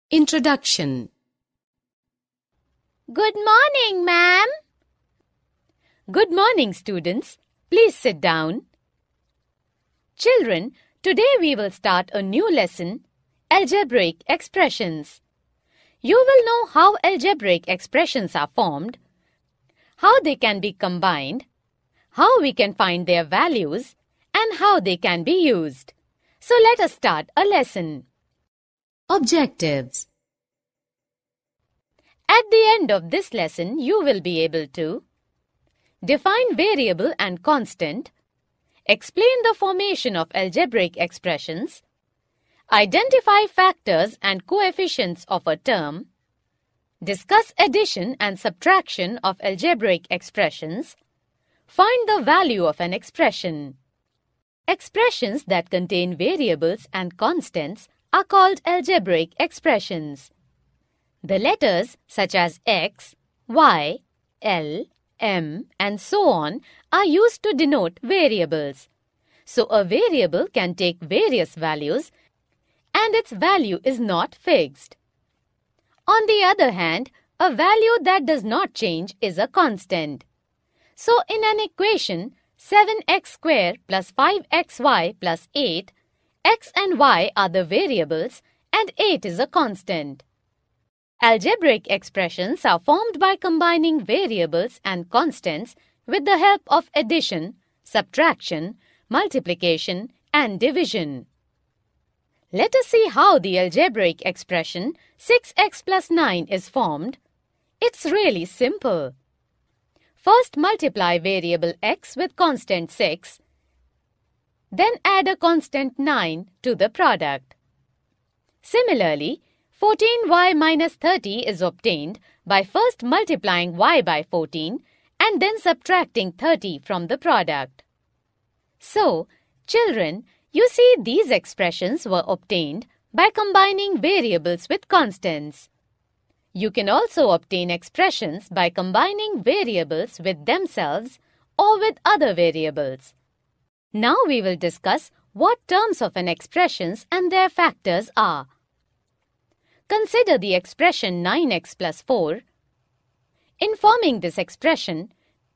Introduction. Good morning, ma'am. Good morning, students. Please sit down. Children, today we will start a new lesson, Algebraic Expressions. You will know how algebraic expressions are formed, how they can be combined, how we can find their values, and how they can be used. So let us start a lesson. Objectives. At the end of this lesson, you will be able to define variable and constant, explain the formation of algebraic expressions, identify factors and coefficients of a term, discuss addition and subtraction of algebraic expressions, find the value of an expression. Expressions that contain variables and constants are called algebraic expressions. The letters such as X, Y, L, M, and so on are used to denote variables. So a variable can take various values and its value is not fixed. On the other hand, a value that does not change is a constant. So in an equation, 7x squared plus 5xy plus 8, x and y are the variables and 8 is a constant. Algebraic expressions are formed by combining variables and constants with the help of addition, subtraction, multiplication, and division. Let us see how the algebraic expression 6x plus 9 is formed. It's really simple. First multiply variable x with constant 6, then add a constant 9 to the product. Similarly, 14y minus 30 is obtained by first multiplying y by 14 and then subtracting 30 from the product. So, children, you see these expressions were obtained by combining variables with constants. You can also obtain expressions by combining variables with themselves or with other variables. Now we will discuss what terms of an expressions and their factors are. Consider the expression 9x plus 4. In forming this expression,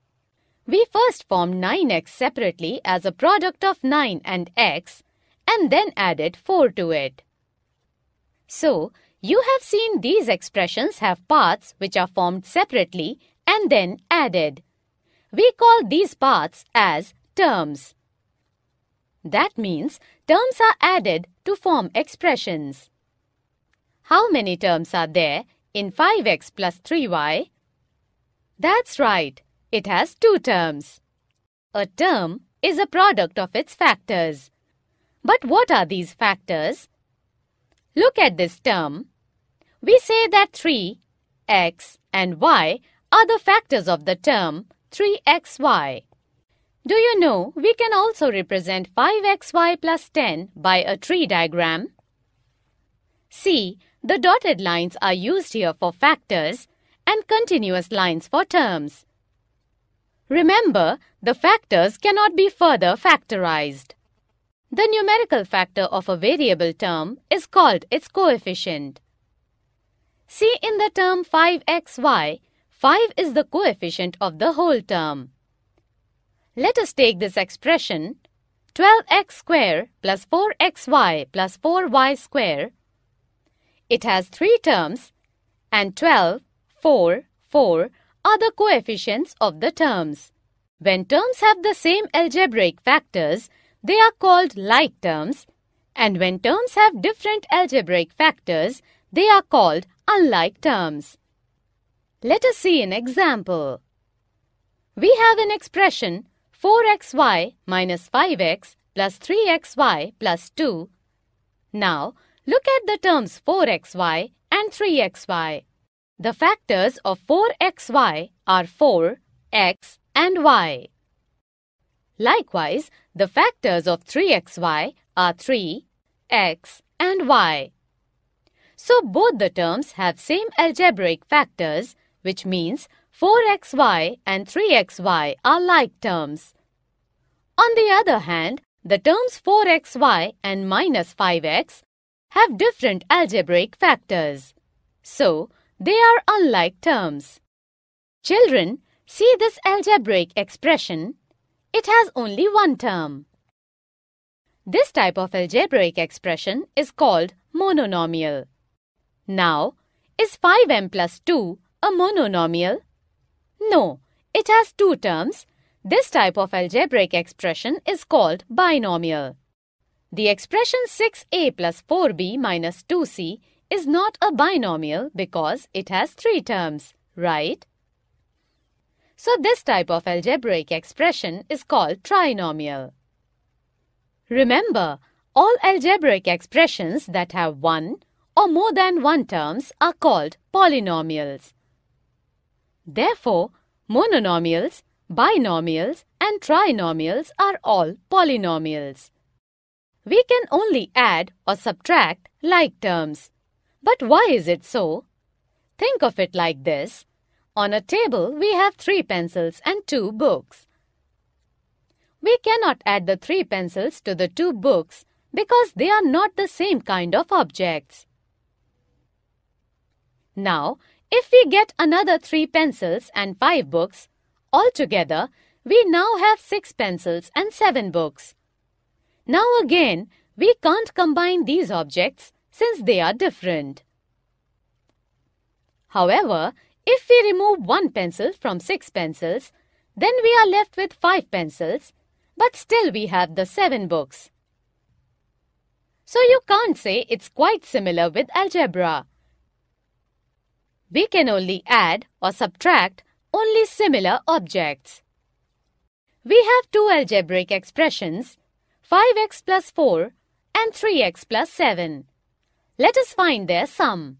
we first formed 9x separately as a product of 9 and x and then added 4 to it. So, you have seen these expressions have parts which are formed separately and then added. We call these parts as terms. That means terms are added to form expressions. How many terms are there in 5x plus 3y? That's right, it has 2 terms. A term is a product of its factors. But what are these factors? Look at this term. We say that 3, x, and y are the factors of the term 3xy. Do you know we can also represent 5xy plus 10 by a tree diagram? See, the dotted lines are used here for factors and continuous lines for terms. Remember, the factors cannot be further factorized. The numerical factor of a variable term is called its coefficient. See in the term 5xy, 5 is the coefficient of the whole term. Let us take this expression 12x squared plus 4xy plus 4y squared. It has 3 terms and 12, 4, 4 are the coefficients of the terms. When terms have the same algebraic factors, they are called like terms, and when terms have different algebraic factors, they are called unlike terms. Let us see an example. We have an expression 4xy minus 5x plus 3xy plus 2. Now, look at the terms 4xy and 3xy. The factors of 4xy are 4, x, and y. Likewise, the factors of 3xy are 3, x, and y. So both the terms have same algebraic factors, which means 4xy and 3xy are like terms. On the other hand, the terms 4xy and minus 5x have different algebraic factors. So, they are unlike terms. Children, see this algebraic expression. It has only one term. This type of algebraic expression is called mononomial. Now, is 5m plus 2 a mononomial? No, it has two terms. This type of algebraic expression is called binomial. The expression 6a plus 4b minus 2c is not a binomial because it has three terms, right? So this type of algebraic expression is called trinomial. Remember, all algebraic expressions that have one or more than one terms are called polynomials. Therefore, mononomials, binomials and trinomials are all polynomials. We can only add or subtract like terms. But why is it so? Think of it like this. On a table, we have 3 pencils and 2 books. We cannot add the 3 pencils to the 2 books because they are not the same kind of objects. Now, if we get another 3 pencils and 5 books, altogether, we now have 6 pencils and 7 books. Now again, we can't combine these objects since they are different. However, if we remove 1 pencil from 6 pencils, then we are left with 5 pencils, but still we have the 7 books. So you can't say it's quite similar with algebra. We can only add or subtract only similar objects. We have two algebraic expressions, 5x plus 4 and 3x plus 7. Let us find their sum.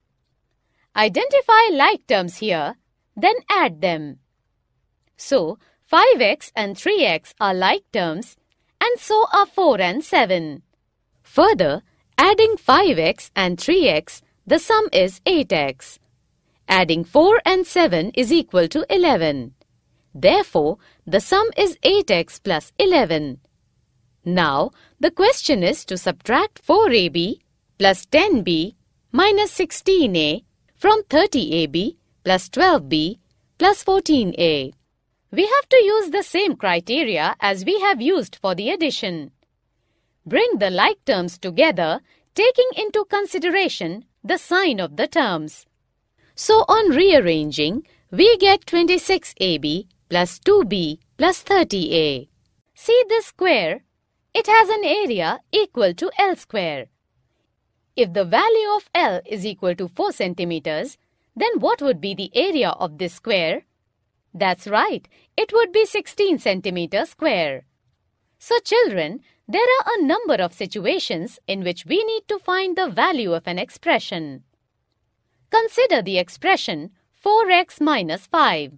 Identify like terms here, then add them. So, 5x and 3x are like terms, and so are 4 and 7. Further, adding 5x and 3x, the sum is 8x. Adding 4 and 7 is equal to 11. Therefore, the sum is 8x plus 11. Now, the question is to subtract 4ab plus 10b minus 16a from 30ab plus 12b plus 14a. We have to use the same criteria as we have used for the addition. Bring the like terms together, taking into consideration the sign of the terms. So on rearranging, we get 26ab plus 2b plus 30a. See this square? It has an area equal to L square. If the value of L is equal to 4 centimeters, then what would be the area of this square? That's right, it would be 16 centimeters square. So children, there are a number of situations in which we need to find the value of an expression. Consider the expression 4x minus 5.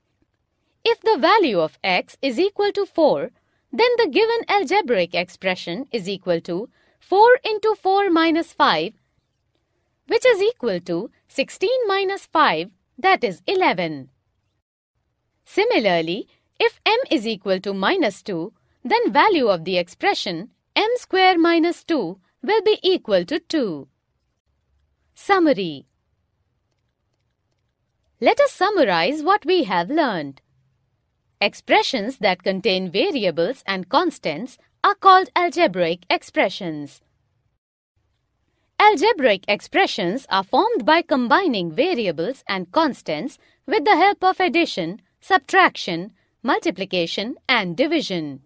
If the value of x is equal to 4, then the given algebraic expression is equal to 4 into 4 minus 5, which is equal to 16 minus 5, that is 11. Similarly, if m is equal to minus 2, then value of the expression m square minus 2 will be equal to 2. Summary. Let us summarize what we have learned. Expressions that contain variables and constants are called algebraic expressions. Algebraic expressions are formed by combining variables and constants with the help of addition, subtraction, multiplication and division.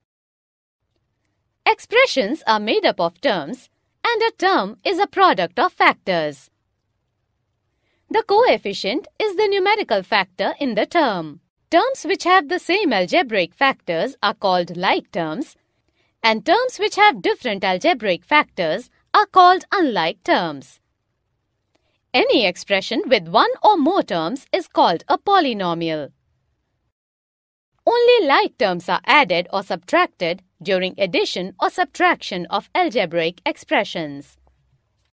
Expressions are made up of terms, and a term is a product of factors. The coefficient is the numerical factor in the term. Terms which have the same algebraic factors are called like terms, and terms which have different algebraic factors are called unlike terms. Any expression with one or more terms is called a polynomial. Only like terms are added or subtracted during addition or subtraction of algebraic expressions.